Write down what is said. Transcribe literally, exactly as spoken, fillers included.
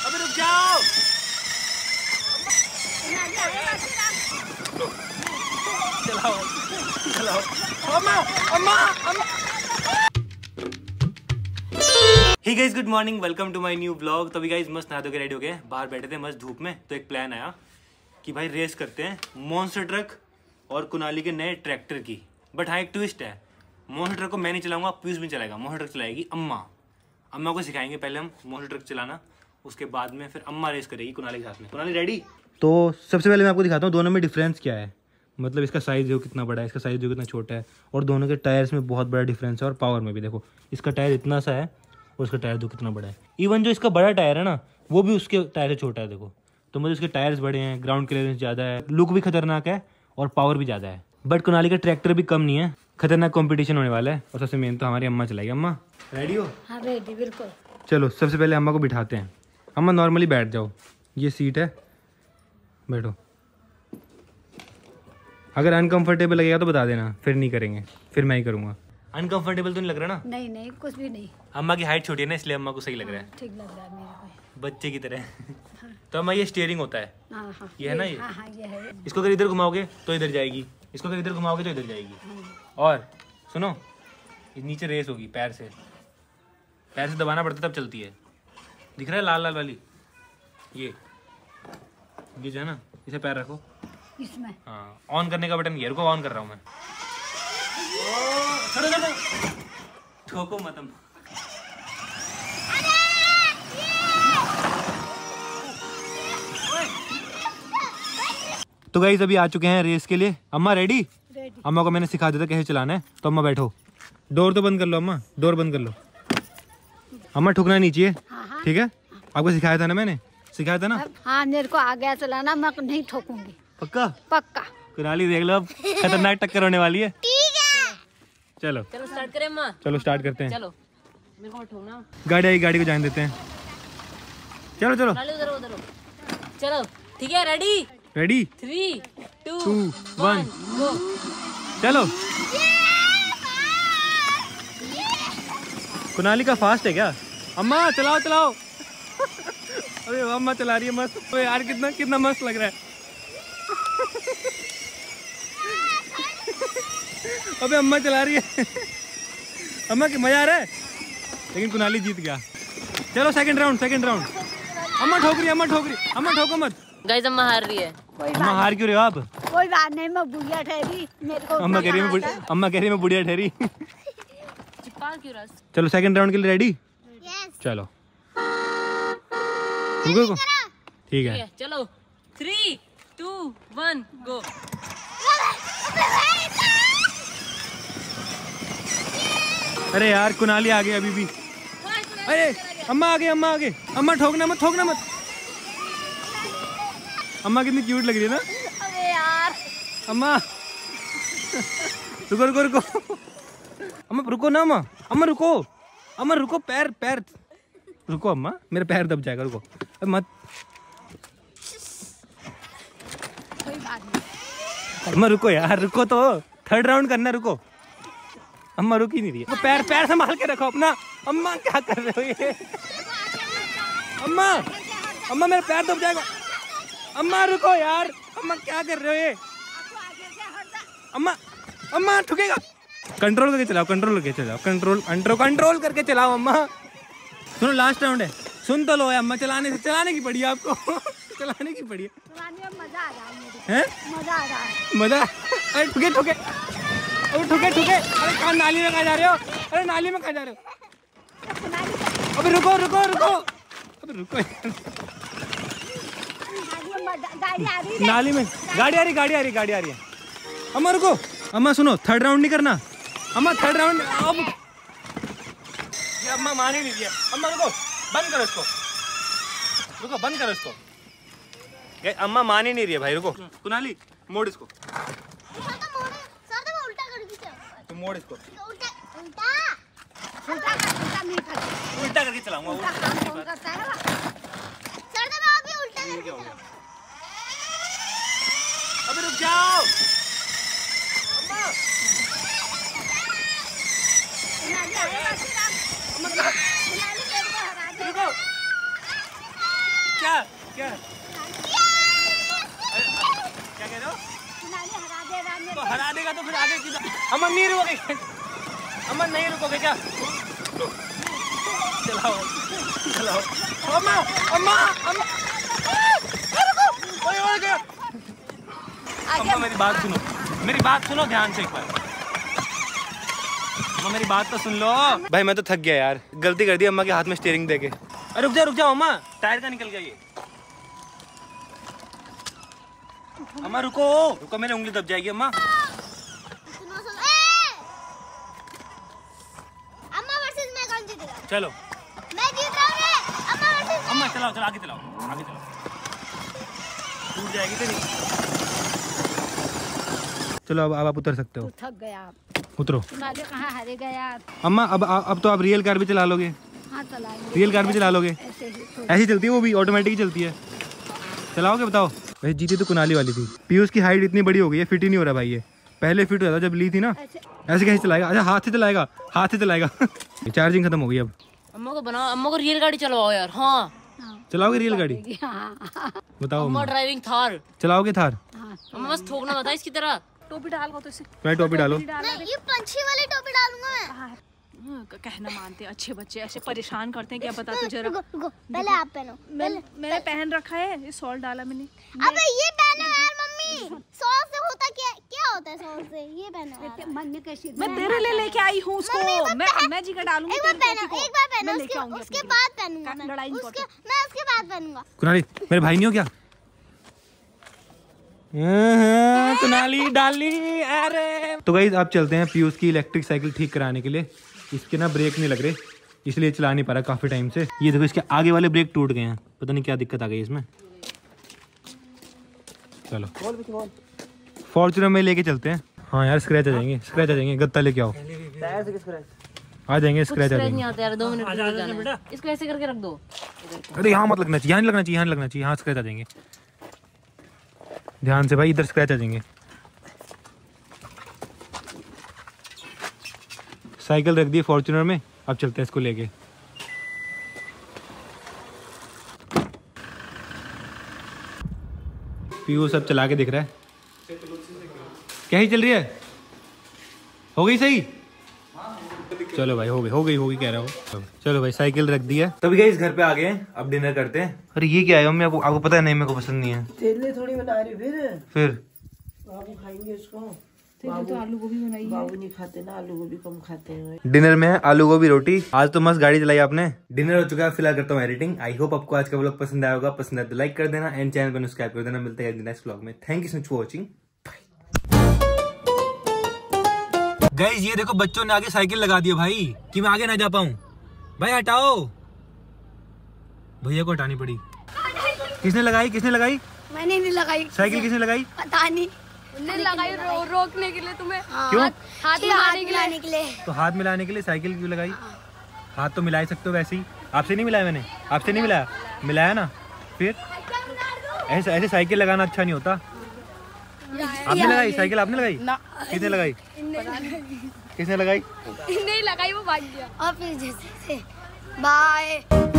अबे रुक जाओ। चलाओ चलाओ। अम्मा अम्मा अम्मा। Hey guys, good morning, welcome to my new vlog. तो अभी गाइस मस्त नहा धो के रेडी हो गए, बाहर बैठे थे मस्त धूप में। तो एक प्लान आया कि भाई रेस करते हैं मॉन्स्टर ट्रक और कुनाली के नए ट्रैक्टर की। बट हाँ, एक ट्विस्ट है, मॉन्स्टर ट्रक को मैं नहीं चलाऊंगा, पीयूष भी चलाएगा। मॉन्स्टर ट्रक चलाएगी अम्मा। अम्मा को सिखाएंगे पहले हम मॉन्स्टर ट्रक चलाना, उसके बाद में फिर अम्मा रेस करेगी कुनाली के साथ में। कुनाली रेडी? तो सबसे पहले मैं आपको दिखाता हूँ दोनों में डिफरेंस क्या है। मतलब इसका साइज़ जो कितना बड़ा है, इसका साइज़ जो कितना छोटा है, और दोनों के टायर्स में बहुत बड़ा डिफरेंस है। और पावर में भी देखो, इसका टायर इतना सा है और उसका टायर जो कितना बड़ा है। इवन जो इसका बड़ा टायर है ना, वो भी उसके टायर से छोटा है। देखो तो मुझे इसके टायर्स बड़े हैं, ग्राउंड क्लियरेंस ज़्यादा है, लुक भी खतरनाक है और पावर भी ज़्यादा है। बट कुनाली का ट्रैक्टर भी कम नहीं है, खतरनाक कंपटीशन होने वाला है। और सबसे मेन तो हमारी अम्मा चलाएगी। अम्मा रेडी हो? हाँ रेडी, बिल्कुल। चलो सबसे पहले अम्मा को बिठाते हैं। अम्मा नॉर्मली बैठ जाओ, ये सीट है, बैठो। अगर अनकंफर्टेबल लगेगा तो बता देना, फिर नहीं करेंगे, फिर मैं ही करूँगा। अनकंफर्टेबल तो नहीं लग रहा ना? नहीं नहीं, कुछ भी नहीं। अम्मा की हाइट छोटी है ना, इसलिए अम्मा को सही लग रहा है। ठीक लग रहा है मेरे को, बच्चे की तरह। तो अम्मा ये स्टीयरिंग होता है, हाँ हाँ, ये है ना, ये हाँ हाँ ये है। इसको अगर इधर घुमाओगे तो इधर जाएगी, इसको अगर इधर घुमाओगे तो इधर जाएगी। और सुनो, ये नीचे रेस होगी पैर से, पैर से दबाना पड़ता है तब चलती है। दिख रहा है लाल लाल वाली, ये ये जो है ना, इसे पैर रखो इसमें। हाँ, ऑन करने का बटन ये, रुको ऑन कर रहा हूँ मैं। छोड़ो छोड़ो, ठोको मत अम्मा। तो गाइस अभी आ चुके हैं रेस के लिए। अम्मा रेडी? रेडी। अम्मा को मैंने सिखा दिया था कैसे चलाना है, तो अम्मा बैठो। डोर तो बंद कर लो अम्मा, डोर बंद कर लो। अम्मा ठुकना नहीं चाहिए, हाँ, ठीक है? आपको सिखाया था ना, मैंने सिखाया था ना। हाँ मेरे को आ गया चलाना, मैं नहीं ठोकूंगी। पक्का? पक्का। कुनाली देख लो, अब खतरनाक टक्कर होने वाली है। चलो चलो स्टार्ट करें अम्मा। चलो स्टार्ट करते हैं। चलो मेरे को ठोकना। गाड़ी आई, गाड़ी को जाने देते हैं। चलो चलो उधर उधर चलो, ठीक है? Ready? Ready? Three two two one go. चलो। कुनाली का फास्ट है क्या? अम्मा चलाओ चलाओ। अरे अम्मा चला रही है मस्त। अरे यार कितना कितना मस्त लग रहा है। अबे अम्मा चला रही है। अम्मा की मजा आ रहा है, लेकिन कुनाली जीत गया। चलो सेकंड राउंड, सेकंड राउंड। अम्मा ठोक रही है, अम्मा ठोक रही है। अम्मा ठोको मत। गाइस अम्मा हार रही है। कोई अम्मा बात हार क्यों रहे हो आप? कोई बात नहीं, मैं बुढ़िया ठहरी, मेरे को अम्मा कह रही है मैं अम्मा कह रही है मैं बुढ़िया ठहरी। चिपका क्यों रहा? चलो सेकंड राउंड के लिए रेडी? चलो रुको रुको, ठीक है। चलो थ्री टू वन गो। अरे यार कुनाली आ गई अभी भी। अरे अम्मा आ गई, अम्मा आ गई। अम्मा ठोकना मत, ठोकना मत। अम्मा कितनी क्यूट लग रही है ना। अरे यार अम्मा रुको रुको रुको। अम्मा रुको ना, अम्मा अम्मा रुको, अम्मा रुको, पैर पैर रुको अम्मा, मेरा पैर दब जाएगा, रुको। अब मत कोई बात नहीं। अम्मा रुको यार, रुको तो, थर्ड राउंड करना, रुको। अम्मा रुक ही नहीं रही है। पैर पैर संभाल के रखो अपना। अम्मा क्या कर रहे हो ये? अम्मा अम्मा मेरा पैर दब जाएगा। अम्मा रुको यार, अम्मा क्या कर रहे हो ये? अम्मा अम्मा ठुकेगा। कंट्रोल करके चलाओ, कंट्रोल करके चलाओ, कंट्रोल कंट्रोल कंट्रोल करके चलाओ अम्मा। सुनो लास्ट राउंड है, सुन तो लो अम्मा। चलाने से चलाने की पड़ी है आपको। चलाने की पड़ी है। मजा आ रहा है मुझे। हैं? मजा आ रहा है। मजा? अरे ठुके ठुके, अरे ठुके ठुके। अरे कहाँ नाली में कहाँ जा रहे हो? अरे नाली में कहाँ जा रहे हो? अबे रुको रुको रुको, अबे रुको। गाड़ी आ रही है। नाली में गाड़ी आ रही, गाड़ी आ रही, गाड़ी आ रही है। अम्मा रुको, अम्मा सुनो, थर्ड राउंड नहीं करना। अम्मा थर्ड राउंड अब ये अम्मा मान ही नहीं दिया। अम्मा रुको, बंद करो इसको, रुको बंद करो इसको। ये अम्मा मान ही नहीं रही है भाई, रुको। कुनाली मोड़ इसको, तो मोड़ इसको। उल्टा उल्टा उल्टा उल्टा नहीं करते, उल्टा करके चलाऊंगा। उल्टा काम कौन करता है? सर दबा के उल्टा करके चलाओ। अबे रुक जाओ अम्मा। क्या क्या क्या कह रहे हो? हरा दे तो हरा देगा तो फिर आगे की अमन नहीं रुकोगे? अमन नहीं रुकोगे क्या? चलाओ चलाओ अम्मा अम्मा अम्मा ओए ओए क्या? अम्मा मेरी बात सुनो, मेरी बात सुनो ध्यान से एक बार। अम्मा मेरी बात तो सुन लो। भाई मैं तो थक गया यार, गलती कर दी अम्मा के हाथ में स्टीयरिंग देके। अरे रुक जाओ रुक जाओ अम्मा, टायर का निकल गया ये। अम्मा रुको रुको, मेरी उंगली दब जाएगी अम्मा। सुनो सुनो ए! अम्मा वर्सेस मैं कौन जीतेगा? चलो मैं जीत रहा हूँ रे। अम्मा वर्सेस अम्मा चलाओ चलो आगे चलाओ आगे चलाओ, टूट जाएगी तेरी। चलो अब अब आप उतर सकते हो। थक गया उतरो। कुनाली कहाँ हारे गया यार। अम्मा अब अब तो आप रियल कार भी चला लोगे। हाँ चलाएंगे। रियल कार भी चला लोगे? ऐसे ही ऐसी चलती है वो भी, ऑटोमेटिक ही चलती है। चलाओगे बताओ? वैसे जीती तो कुनाली वाली थी। पीयूष की हाइट इतनी बड़ी हो गई है, फिट ही नहीं हो रहा भाई ये। पहले फिट हो था जब ली थी ना। ऐसे कैसे चलाएगा? अच्छा हाथ से चलाएगा, हाथ से चलाएगा। चार्जिंग खत्म हो गई अब। अम्मा को बनाओ, अम्मा को रियल गाड़ी चलवाओ यार। हाँ चलाओगे रियल गाड़ी? बताओ अम्मा अम्मा। ड्राइविंग थार। चलाओगे थार? अम्मा बस ठोकना बता इसकी तरह। टोपी डाल तो इसे। मैं टोपी डालो। नहीं, ये पंछी वाली टोपी डालूंगा मैं। हाँ, कहना मानते हैं अच्छे बच्चे, ऐसे परेशान करते हैं। क्या बता तुझे? रुको रुको, पहले आप पहनो। मैं, मैंने पहन रखा है, ये सॉल डाला मैंने। अबे ये पहनो यार मम्मी। सॉल से होता क्या क्या होता है? सॉल से ये पहनो यार। मन में कैसी मैं तेरे लिए लेके आई हूँ उसको। मैं मैं जी का डालूंगी। एक बार पहनो, एक बार पहनो, मैं लेके उसके आऊंगी उसके अपनी बाद पहनूंगा मैं। लड़ाई नहीं उसके मैं उसके बाद पहनूंगा। कुनाली मेरे भाई नहीं हो क्या? कुनाली डाली। अरे तो गाइस आप चलते हैं पीयूष की इलेक्ट्रिक साइकिल ठीक कराने के लिए। इसके ना ब्रेक नहीं लग रहे, इसलिए चला नहीं पा रहा काफी टाइम से। ये देखो इसके आगे वाले ब्रेक टूट गए हैं, पता नहीं क्या दिक्कत आ गई इसमें। चलो फॉर्च्यूनर में लेके चलते हैं। हाँ यार स्क्रैच आ जाएंगे, स्क्रैच आ जाएंगे। गत्ता लेके आओ। आ जाएंगे स्क्रैच आ नहीं जाएंगे। आता यार, दो मिनट रुक जाना है। इसको ऐसे करके रख दो। अरे यहाँ मत लगना चाहिए, यहाँ नहीं लगना चाहिए, यहाँ नहीं लगना चाहिए। हाँ स्क्रैच आ जाएंगे, ध्यान से भाई, इधर स्क्रैच आ जाएंगे। साइकिल रख दी फॉर्च्यूनर में, अब चलते हैं इसको लेके। पीयूष सब चला के दिख रहा है। क्या ही चल रही है? हो गई सही? चलो भाई हो गई हो गई हो गई कह रहा हूँ। चलो भाई साइकिल रख दी है। तभी गए इस घर पे आ गए हैं, अब डिनर करते हैं। अरे ये क्या है मम्मी? आपको आपको पता है नहीं मेरे को पसंद नहीं है। तेरे लिए थोड़ी बना रही फिर फिर बाबू खाएंगे इसको। तो आलू गोभी बनाई है। बाबू नहीं खाते ना, आलू गोभी कम खाते हैं। डिनर में है आलू गोभी रोटी। आज तो मस्त गाड़ी चलाई आपने। डिनर हो चुका है, फिलहाल करता हूँ एडिटिंग। आई होप आपको आज का व्लॉग पसंद आया होगा। पसंद आया तो लाइक कर देना एंड चैनल को सब्सक्राइब कर देना। मिलते हैं नेक्स्ट व्लॉग में। Thank you so much for watching. Guys ये देखो बच्चों ने आगे साइकिल लगा दी है भाई, कि मैं आगे ना जा पाऊं। भाई हटाओ, भैया को हटानी पड़ी। किसने लगाई किसने लगाई? मैंने नहीं लगाई साइकिल किसने लगाई? पता नहीं। उन्होंने लगाई रो, रोकने के लिए तुम्हें। क्यों? हाथ मिलाने के लिए। तो हाथ मिलाने के लिए साइकिल क्यों लगाई? हाथ तो मिला ही सकते हो वैसे ही। आपसे नहीं मिलाया मैंने, आपसे नहीं मिलाया, मिलाया ना। फिर ऐसे ऐसे साइकिल लगाना अच्छा नहीं होता। आपने लगाई साइकिल? आपने लगाई? किसने लगाई? किसने लगाई? नहीं लगाई, वो भाग गया। और फिर जैसे बाय।